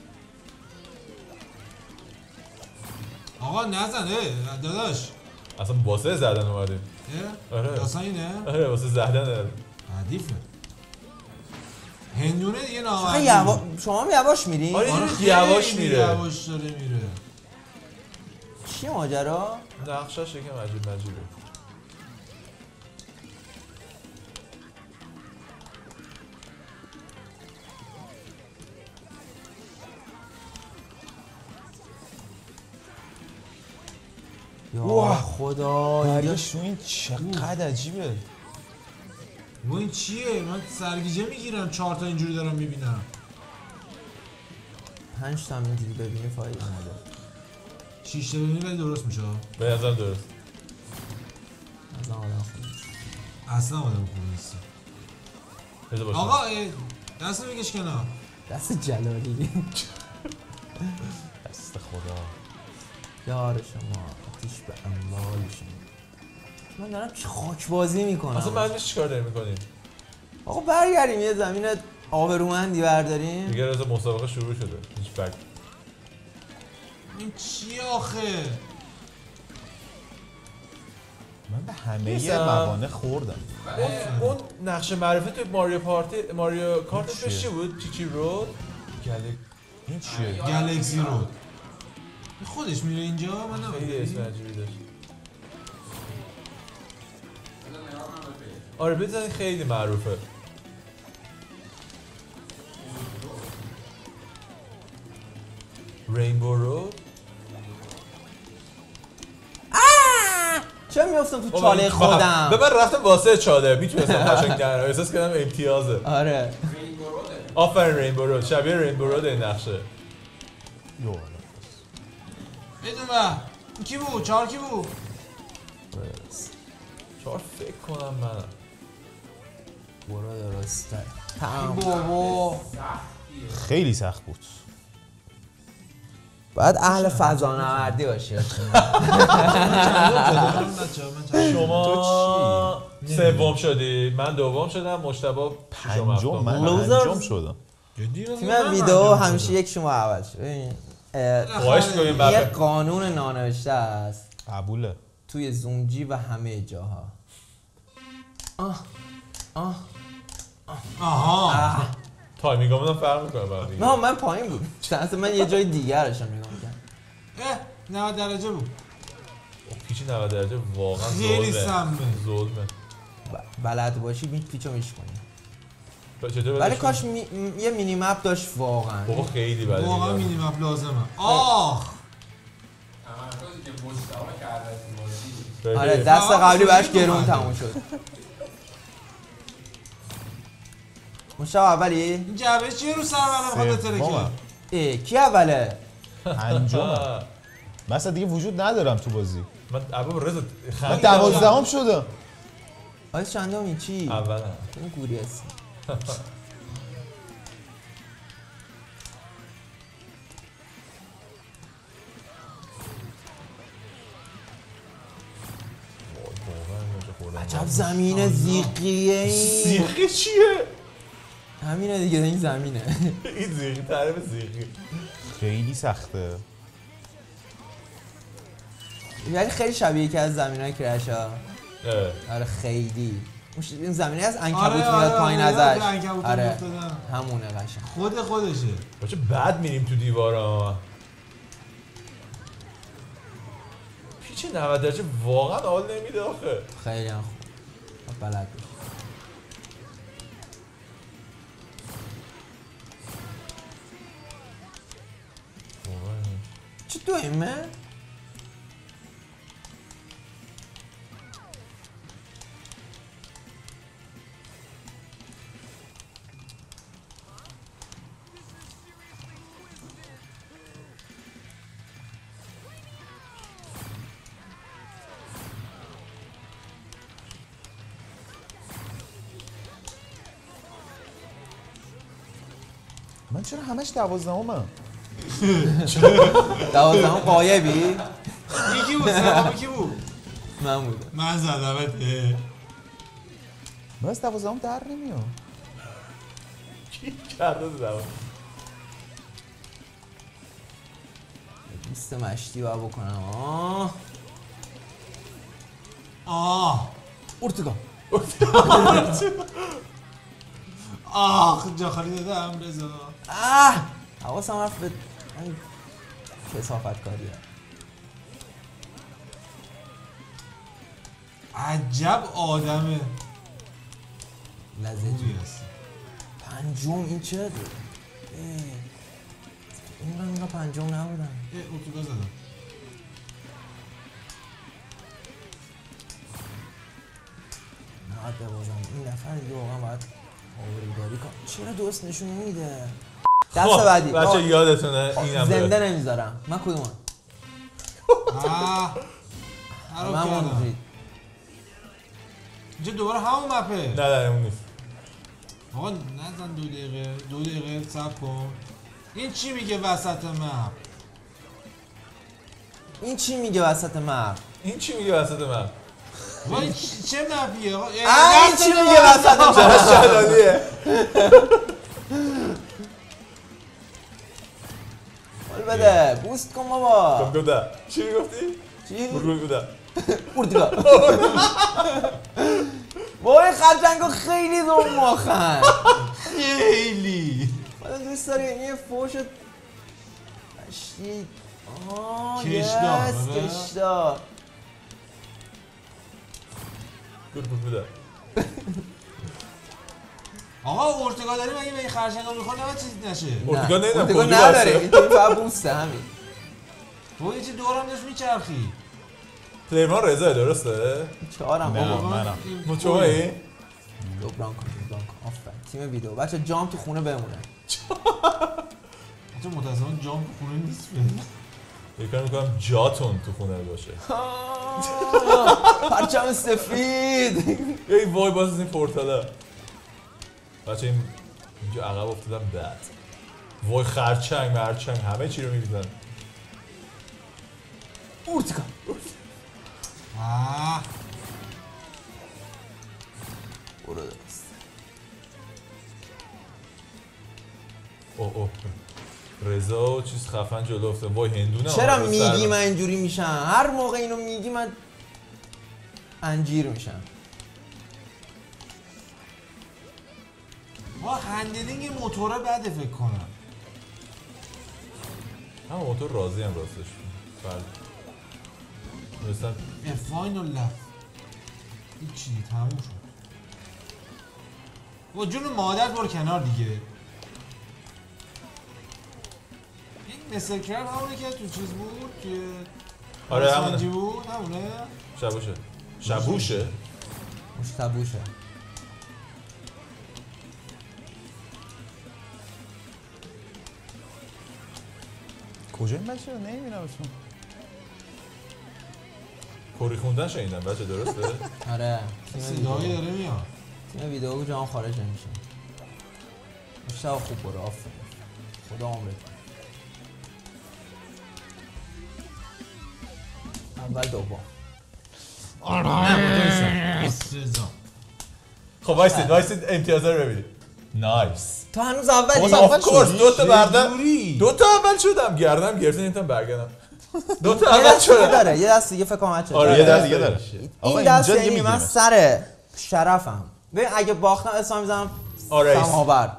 آقا نزنه داداش. اصلا واسه زدن اومدیم. اه؟ آره. داستان اینه؟ آره واسه زدن حدیفه. هندونه دیگه چقدر نامردی. یوا... شما هم یواش میری؟ آره. آره خیلی یواش خیلی میره. یواش داره میره. چی ماجرا؟ نقشش یکم عجیب مجیبه. یا خدا برگشت تو این چقدر عجیبه. و این چیه؟ من سرگیجه میگیرم چهار تا اینجوری دارم میبینم. پنج تا هم اینجوری ببینی فایده نداره شیش تا ببینی ولی درست میشه. به نظرم درست. از آن آدم خوب نیست. اصلا آدم خوب نیست. بذار باشه. آقا اه، دست بکش کنار. دست جلالی دست خدا. یار شما آتیش به اموال شما من دارم چه خاک بازی میکنم اصلا معنیش چیکار داری میکنیم؟ آقا برگردیم یه زمین آبرومندی برداریم دیگه رضا مسابقه شروع شده. هیچ بک. این چیه آخه؟ من به همه نیستم. موانع خوردم. اون اون نقش معرفی توی ماریو پارتی ماریو کارت چیه؟ اسمش چی بود؟ چی چی رود؟ گلک این چیه؟ گلکسی رود. خودش میره اینجا؟ من خیلی اسم نمیدونم. عجیبی داشت. آره بزنید خیلی معروفه. رینبو رود؟ چرا میفتم تو چاله خودم به من رفتم واسه چاله میتونستم قشنگ در احساس کردم امتیازه. آره آفرین رینبو رود شبیه رینبو رود این نقشه. یو. بدون به این کی بود؟ چهار کی بود؟ چهار فکر کنم منم. برو درسته ای تمام بابا. خیلی سخت بود. باید اهل فضانوردی باشی. شما سوم شدی، من دوم شدم، مشتبه پنجم من لوزرز. پنجم شدم. تیم ویدئو همیشه یک شما اول شد. ببین خواهش کنیم یه بقیه قانون نانوشته است قبوله. توی زومجی و همه جاها. آه آه آها تایمینگ همون فرق میکنه برای دیگه. نه من پایین بود. اصلا من یه جای دیگر داشتم نگاه می‌کردم. اه نود درجه بود. پیچی نود درجه واقعا خیلی ظلمه. سمه. ظلمه. ب- بلد باشی می پیچو میشکنی. چطور ولی بدش کاش می... م- یه مینی مپ داشت واقعا. بابا خیلی بده واقعا دیگه. مینی مپ لازمه. آخ تمرکزی که مجتمع کرده تو بازی خیلی. آره دست آه، قبلی براش خیلی گرون اومده. تموم شد. مشتاق اولی؟ این جعبه چیه رو سر من بخواد بترکه؟ سومم. ای کی اوله؟ پنجم. من اصلا دیگه وجود ندارم تو بازی. من ابو رضا من خنده دوازدهم شدم. آیس چندمی چی؟ اولا این گوری هستی. عجب زمین زیقیه این. زیقی چیه؟ همینه دیگه این زمینه. این زیقی تعریف زیقی. خیلی سخته. ولی خیلی شبیه یکی از زمینای کرش ها. اه. آره خیلی. مش- این زمینه از عنکبوت آره، میاد آره، پایین آره، ازش. آره، عنکبوت آره افتادن. همونه قشنگ. خود خودشه. بچه بعد میریم تو دیوارا. پیچ نود درجه واقعا حال نمیده آخه. خیلی هم خوب. بلد باش. چی دویمه؟ من چرا همش دوازدهمم؟ دوازدهم قایبی؟ یکی بود سومی کی بود؟ من بودم. من زدمت. من از دوازدهم در نمیام. کرده زمان لیست مشتی باید بکنم. آه آه ارتگاه. آخ جا خالی دادم رضا. آه حواسم رفت به این کثافت کاریه. عجب آدمه لذت خوبی هست. پنجم این چه ده؟ این من اینا پنجم نبودن. اه ارتگاه زدم. نه ببازم این نفر دیگه واقعا باید آورداری کنم. چرا درست نشون نمیده؟ دست بعدی بچه آه، یادتونه اینم زنده بره. نمیذارم. من کدومم؟ آه خراب من کردم. مونفرید. اینجا دوباره همون مپه. نه نه اون نیست. آقا نزن دو دقیقه دو دقیقه صبر کن. این چی میگه وسط مپ؟ این چی میگه وسط مپ؟ این چی میگه وسط من؟ وای چ- چه مپیه؟ آقا اه، آه، این دست چی بده میگه من. وسط مپ؟ شلالیه. حال بده بوست کن بابا. گفته چی میگفتی؟ چی؟ بگو گفته ارتگاه. وای خرچنگا خیلی دوم ماخن. خیلی حالا دوست داری یه فوش مشتی. آه کشدار، یس آره. کشدار. گفت بوده. آقا ارتگاه داری مگه به این خرچنگا میخواد نباید چیزی نشه؟ ارتگاه نه، نمیدونم ارتگاه کدوم نداره. بسته. این تیم فقط بوسته همین. تو یه چی دورم داشت میچرخی. پلیرمان رضا درسته؟ چهارم نه. بابا. منم. مچومایی؟ جبران کن جبران کن. آفرین. تیم ویدیو بچه جام تو خونه بمونه. تو متاسفانه جام خونه نیست. فکر میکنم جاتون تو خونه باشه. آه، پرچم سفید. ای وای باز از این پورتالا. بچه این اینجا عقب افتادم بعد. وای خرچنگ مرچنگ همه چی رو می‌ریزن. اورتیکا آه برو درست. اوه اوه رضا و چیز خفن جلو افتاد. وای هندونه. چرا میگی من اینجوری میشم؟ هر موقع اینو میگی من انجیر میشم. ما هندلینگ موتوره بده فکر کنم. هم موتور راضی هم راستش. بله. مثلا فاینال لف هیچی تموم شد. با جون مادر برو کنار دیگه. این مثل کرم همونه که تو چیز بود که آره همونه بود همونه شبوشه شبوشه مشتبوشه. کجا این بچه رو نمیبینم اشون کوری خوندن شنیدم بچه درسته؟ آره صدایی داره میاد. تیم ویدئو جان خارج نمیشه. مشتبه خوب برو آفرین. خدا عمرت. اول دوم. خب وایسید وایسید امتیازا رو ببینید. نایس. تو هنوز اولی. اول کورس دو تا بردم. جوری؟ دو تا اول شدم گردم گرفتم نمیتونم برگردم. دو تا یه اول دست دیگه شدم. داره. یه دست دیگه فکر کنم بچه. آره یه دست دیگه داره. آقا این دست اینجا دیگه یعنی من میگیریم. سر شرفم. ببین اگه باختم اسم میذارم آره. سماور.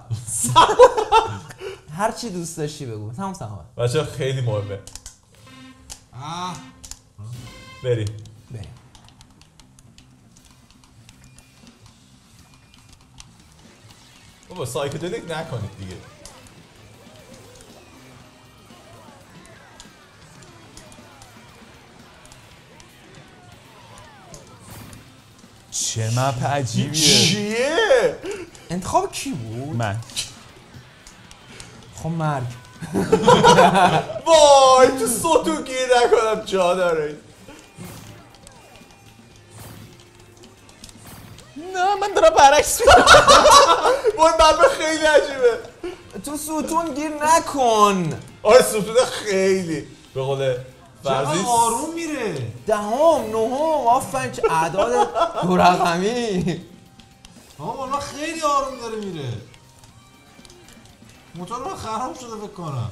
هر چی دوست داشتی بگو. تمام سماور. بچه خیلی مهمه. آه بریم. بریم. بابا سایکدلیک نکنید دیگه. چه مپ عجیبیه. چیه؟ انتخاب کی بود؟ من خب مرگ. وای تو ستون گیر نکنم جا داره. نه من دارم برعکس میکنم. وای مپ خیلی عجیبه. تو ستون گیر نکن. آره ستون خیلی به قول فرضی چقدر آروم میره. دهم نهم آفرین چه اعداد دو رقمی. آقا والا خیلی آروم داره میره. موتور من خراب شده فکر کنم.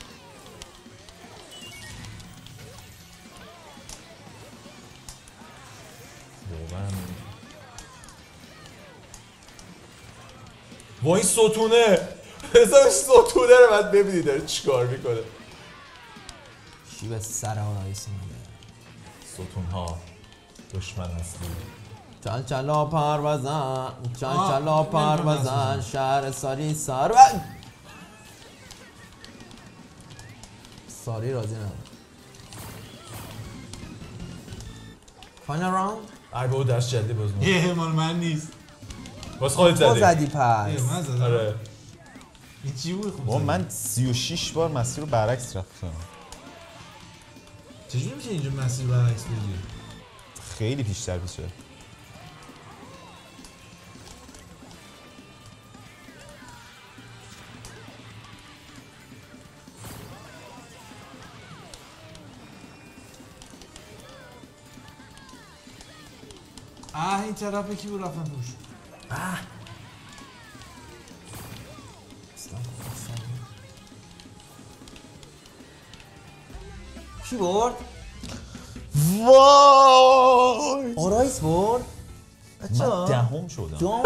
وای این ستونه رضا این ستونه رو باید ببینید داره چیکار میکنه. چی به سر ها رئیس میگه. ستون ها دشمن اصلی. چل چلا پروازن چل آه، چلا نمی‌دونم پروازن اسمش. شهر ساری سر و ساری راضی نداره. فاینال راوند؟ ای بابا دست جدی باز ما یه مال من نیست. باز خودت تو زدی. زدی یه پس. من زدم. آره این چی بود خب بابا زدم. من سی و شش بار مسیر رو برعکس رفتم. چجوری میشه اینجا مسیر برعکس بگیری؟ خیلی پیشتر پیشه. آه این طرف کی بود رفتن توش؟ کی برد؟ وای آرایس برد؟ من دهم شدم دوم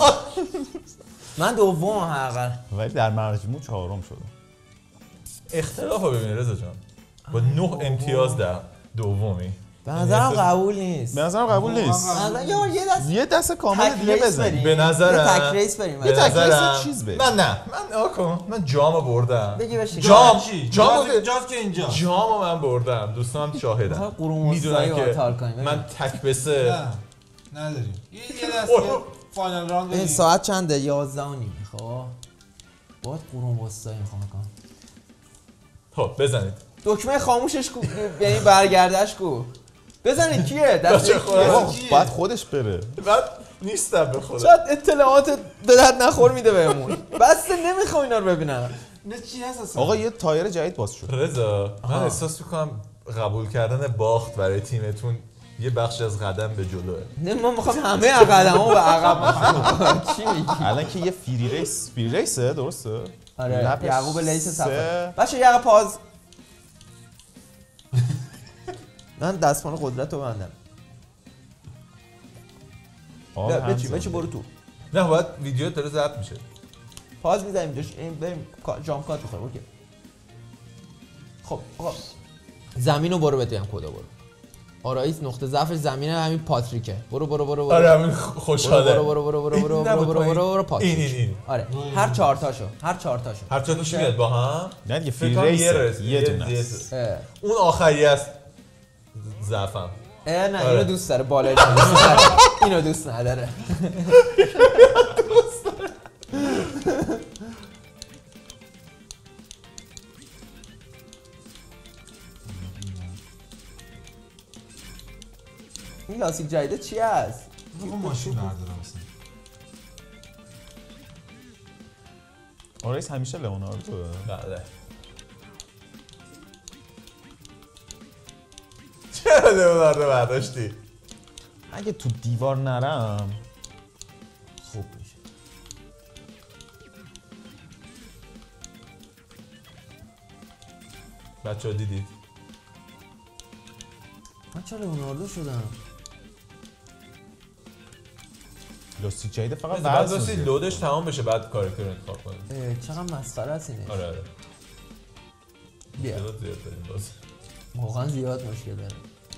من دوم حقا. ولی در مجموع چهارم شدم. اختلاف رو ببینید رضا جان با نه امتیاز در دومی. به نظرم قبول نیست. به نظرم قبول نیست. به نظرم یه یه دست یه دست کامل تک دیگه ریس بزنیم. بریم. به نظرم یه تک ریس بریم. به یه تک ریس نظرم چیز بریم. من نه من آکن من جامو بردم. بگی بشی. جام چی؟ جام جاز- جاز که اینجا. جامو من بردم دوستان شاهدن. می‌خوای قرون میدونن وسطایی که آتار کنیم. من تک به سه نه نداریم. یه یه دست یه فاینال راوند این بریم. ساعت چنده؟ یازده و نیمه. خب باید قرون وسطایی میخوام کنم. خب بزنید. دکمه خاموشش کو، یعنی برگردش کو. بزنید کیه؟ دست بچه خودم. آقا، کیه؟ باید خودش بره. من نیستم به خدا. شاید اطلاعات به درد نخور میده بهمون. بس نمیخوام اینا رو ببینم. نه چی هست اصلا؟ آقا یه تایر جدید باز شد. رضا من آها. احساس میکنم قبول کردن باخت برای تیمتون یه بخشی از قدم به جلوه. نه ما میخوام همه قدم‌ها به عقب باشیم. چی میگی؟ الان که یه فری ریس فری ریسه درسته؟ آره لپ یعقوب لیس سه. صفر. بچه یه پاز. من دستمان قدرت رو بندم. آه، نه هم بچی زده. بچی برو تو. نه باید ویدیو داره ضبط میشه. پاز میزنیم دوش این بریم جام کات بخوریم. اوکی. خب آقا زمین رو برو بهت کدا برو. آرایس نقطه ضعفش زمینه همین پاتریکه. برو برو برو برو. آره همین خوشحاله. برو برو برو برو برو برو برو برو برو پاتریک. این این این. آره هر چهار تاشو هر چهار تاشو. هر چه توش میاد با هم. نه دیگه فکر فری کنم یه ریسه رس یه دونه است. اه. اون آخری است ضعفم. اه نه آره. اینو دوست داره بالای دوست نداره. اینو دوست نداره. این لاستیک جدیده چی هست؟ میخوام ماشین بردارم اصلا. آرایس همیشه لئوناردو. بله. چرا لئوناردو برداشتی؟ اگه تو دیوار نرم خوب میشه. بچه ها دیدید؟ من چرا لئوناردو شدم؟ لاستیک جدید فقط بعد وزن واسه زیاد. لودش تمام بشه بعد کاراکتر رو انتخاب کنید. اه، چقدر مسخره است اینش. آره آره. بیا تعداد زیاد داریم باز. واقعا زیاد مشکل داره.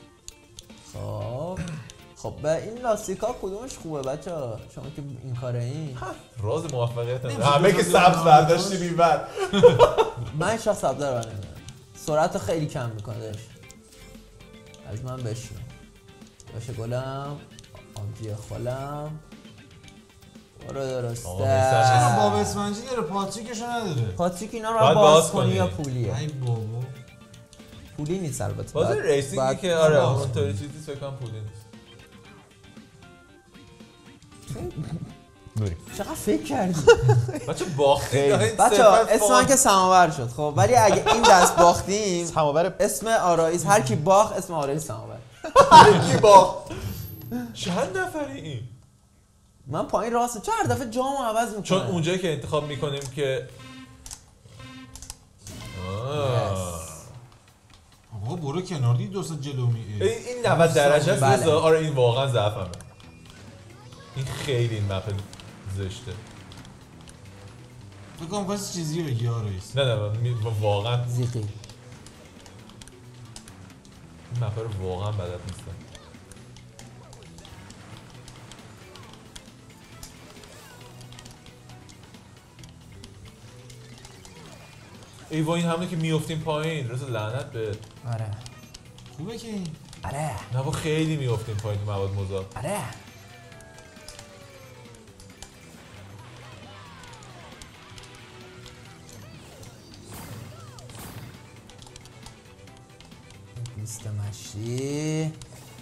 خب خب به این لاستیکا کدومش خوبه بچه‌ها؟ شما که این کاره این. راز موفقیت هم همه که سبز برداشتی بیبر. من شخص سبز رو نمیدونم. سرعت رو خیلی کم میکنه داشت. از من بشین. باشه گلم. آبجی خالم. برو درسته. چرا باب اسفنجی داره پاتریکشو نداره؟ پاتریک اینا رو باید باز باز کنی کنی. یا پولیه؟ ای بابا. پولی نیست البته. باز باید- ریسینگی باید که آره باز اونطوری چیزی فکر کنم پولی نیست. بریم. چقدر فکر کردی؟ بچه باختی. بچه ها اسم من که سماور شد خب ولی اگه این دست باختیم سماور اسم آرایس هر کی باخت اسم آرایس سماور. کی باخت؟ چند نفری این؟ من پایین راسته چه هر دفعه جامو عوض میکنه چون اونجایی که انتخاب میکنیم که آه. آقا برو کنار دی دو ساعت جلو می. این این نود درجه است. بله. رضا. آره این واقعا ضعفمه. این خیلی این مپ زشته. فکر کنم واسه چیزی بگی آرایس. نه نه من می- واقعا زیقی این مپ رو واقعا بلد نیستم. ای وای این همونه که میافتیم پایین. رضا لعنت به آره خوبه که این. آره نه با خیلی میافتیم پایین تو مواد مضاف. آره بیست مشتی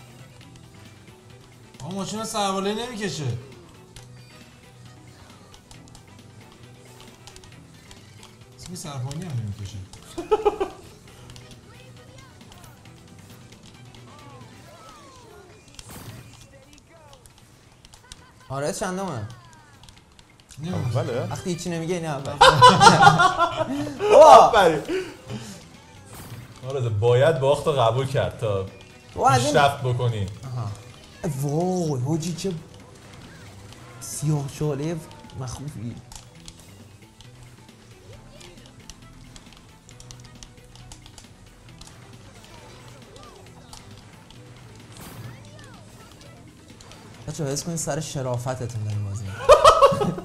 آقا ماشین سرباله نمیکشه. اسمی سرپانی هم نمیکشه. آرایس چندمه؟ نمیدونم. اوله وقتی هیچی نمیگه این اول آفرین. آره باید باخت رو قبول کرد تا تو از این پیشرفت بکنی. وای حاجی چه سیاه چاله مخوفی. بچه حس کنید سر شرافتتون داریم بازی می‌کنیم.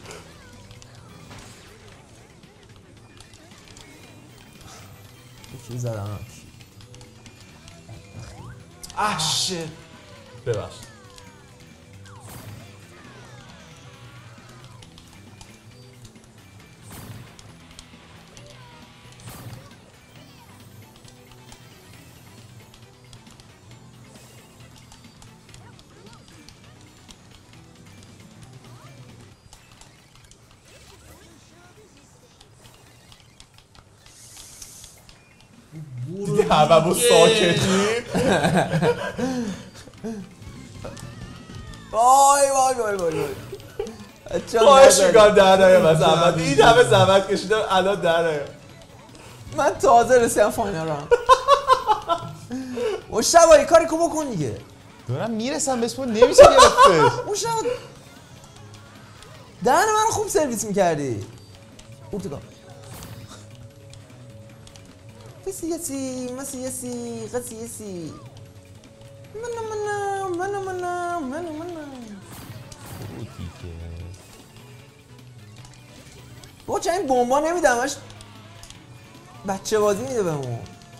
یه چیز زدم اشه ببخش. برو همه با ساکتی وای وای وای وای وای خواهش میکنم در نایم از احمد این همه زحمت کشیدم الان در نایم من تازه رسیدم فاینال هم مشتبه کاری که بکن دیگه دارم میرسم به اسم نمیشه گرفته مشتبه دهن من خوب سرویس میکردی پرتغال فسیسی مسیسی قسیسی من من من من من من با چه این بمبا نمیدم همش بچه بازی میده بهمون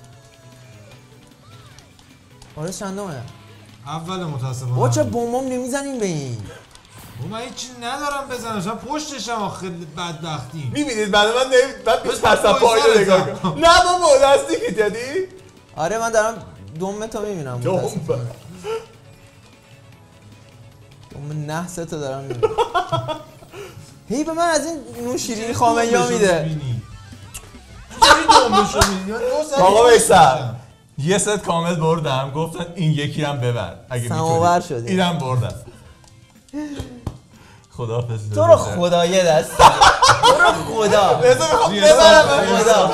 آره چندمه اول متاسفانه با چه بمبام نمیزنیم به این من هیچی ندارم بزنم شما پشتشم آخه بدبختی میبینید بعد من نمی... من پیش پسا پایین نگاه کنم نه بابا نزدیکی دیدی؟ آره من دارم دوم تو میبینم دوم دوم نه سه تا دارم میبینم هی به من از این نوشیرین خامه یا میده آقا بیستم یه ست کامل بردم گفتن این یکی هم ببر اگه سماور شدی اینم بردم خداحافظ تو رو خدا یه دست تو رو خدا بذار میخوام ببرم خدا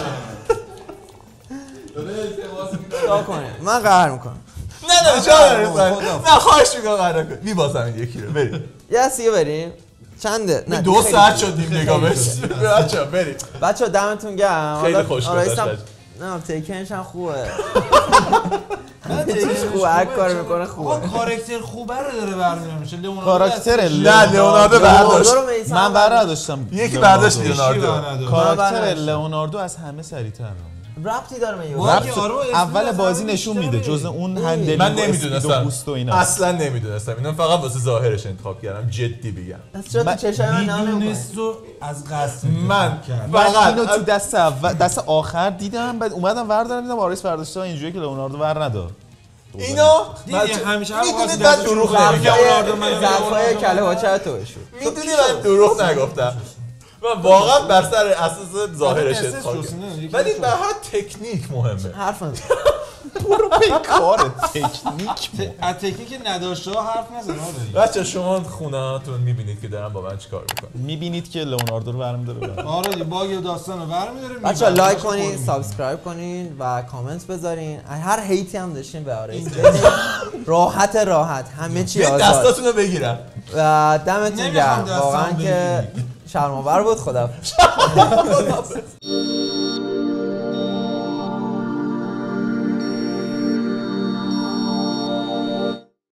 چیکار کنه من قهر میکنم نه نه چرا نه خواهش میکنم قهر نکن میبازم این یکی رو بریم یه سیگه بریم چنده نه دو ساعت شدیم نگاه بس بچه‌ها بریم بچه‌ها دمتون گرم خیلی خوش گذشت نه تیکنش هم خوبه تیکنش خوبه هر کار میکنه خوبه کاراکتر خوبه رو داره برمی‌داره میشه لئوناردو کاراکتر نه لئوناردو برداشت من برداشتم یکی برداشت لئوناردو کاراکتر لئوناردو از همه سریع‌تر ربطی داره من ربط اول بازی نشون میده جز اون هندلی من نمیدونستم اینا اصلا نمیدونستم اینا فقط واسه ظاهرش انتخاب کردم جدی بگم چرا تو چشای من نمیدونم میدونست و از قصد من من فقط اینو تو دست اول دست آخر دیدم بعد اومدم وردارم دیدم آریس برداشته اینجوری که لئوناردو ور نداد اینا دیدی همیشه هم میدونید من دروغ نمیگم ظرفای کله باچه تو بشور میدونی من دروغ نگفتم من واقعا بر سر اساس ظاهرش انتخاب کردم ولی به هر تکنیک مهمه حرف نزن برو پی کار تکنیک از تکنیک نداشته ها حرف نزن بچه شما خونه‌هاتون میبینید که دارن با من چیکار میکنن میبینید که لئوناردو رو برمی‌داره آره دی باگ و داستان رو برمی‌داره بچه‌ها لایک کنین سابسکرایب کنین و کامنت بذارین هر هیتی هم داشتین به آرایس راحت راحت همه چی آزاد دستاتون رو بگیرم و دمتون گرم واقعا که شرم‌آور بود خدا